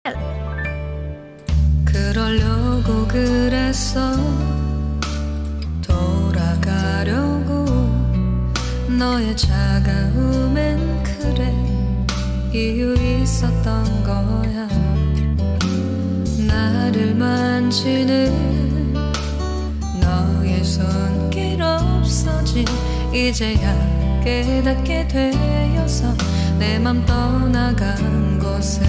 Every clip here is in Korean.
그러려고 그랬어. 돌아가려고. 너의 차가움엔 그래 이유 있었던 거야. 나를 만지는 너의 손길 없어진 이제야 깨닫게 되어서 내 맘 떠나간 곳을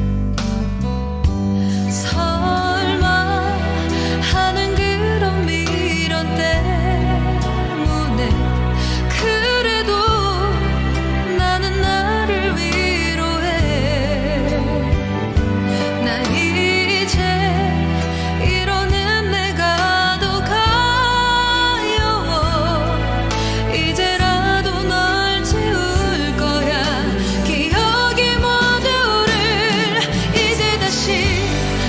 설마 하는 그런 미련 때문에 그래도 나는 나를 위로해. 나 이제 이러는 내가 더 가여워. 이제라도 널 채울 거야. 기억이 모두를 이제 다시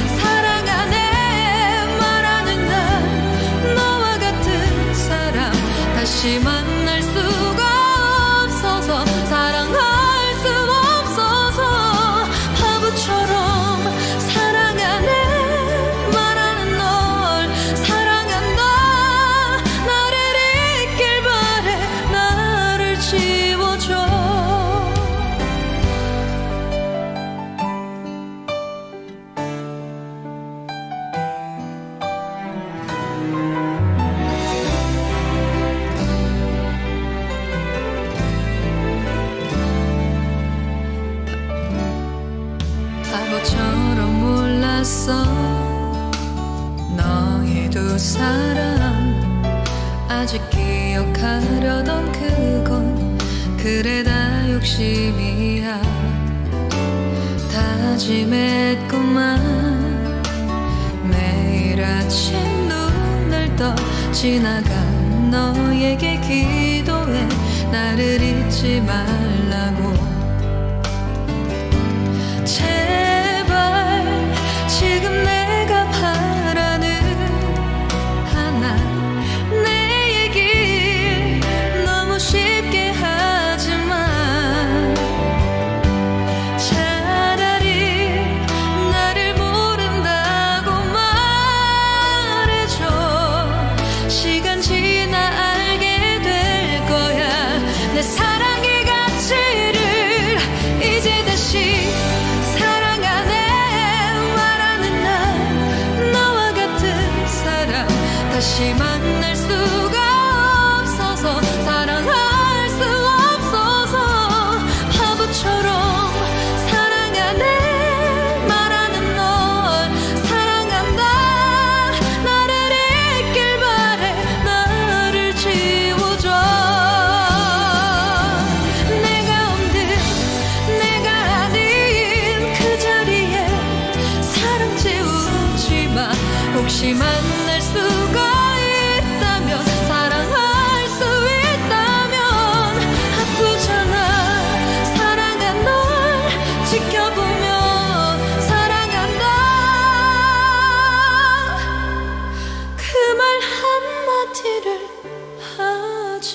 다시 만날 수가 없어서 사랑할 수 없어서 바보처럼 사랑하네 말하는 널 사랑한다. 나를 잊길 바래. 나를 지워줘. 바보처럼 몰랐어. 너희 두 사람 아직 기억하려던 그건 그래 다 욕심이야. 다짐했구만. 매일 아침 눈을 떠 지나간 너에게 기도해. 나를 잊지 말라고. 제발 지금 내가 바라는 하나 내 얘기 너무 쉽게 하지마. 차라리 나를 모른다고 말해줘. 시간 지나 알게 될 거야. 내 사랑의 가치를 이제 다시 다시 만날 수가 없어서 사랑할 수 없어서 바보처럼 사랑하네 말하는 널 사랑한다. 나를 잊길 바래. 나를 지워줘. 내가 없는 내가 아닌 그 자리에 사랑 채우지 마. 혹시 만날 수가 지켜보며 사랑한다. 그 말 한마디를 하지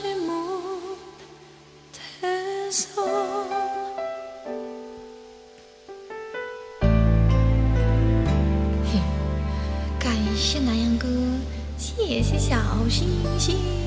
못해서. 感谢南阳哥，谢谢小星星。